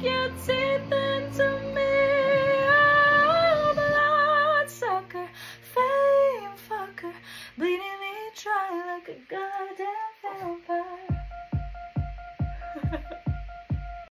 your teeth into me. Oh, bloodsucker, fame fucker, bleeding me dry like a goddamn vampire.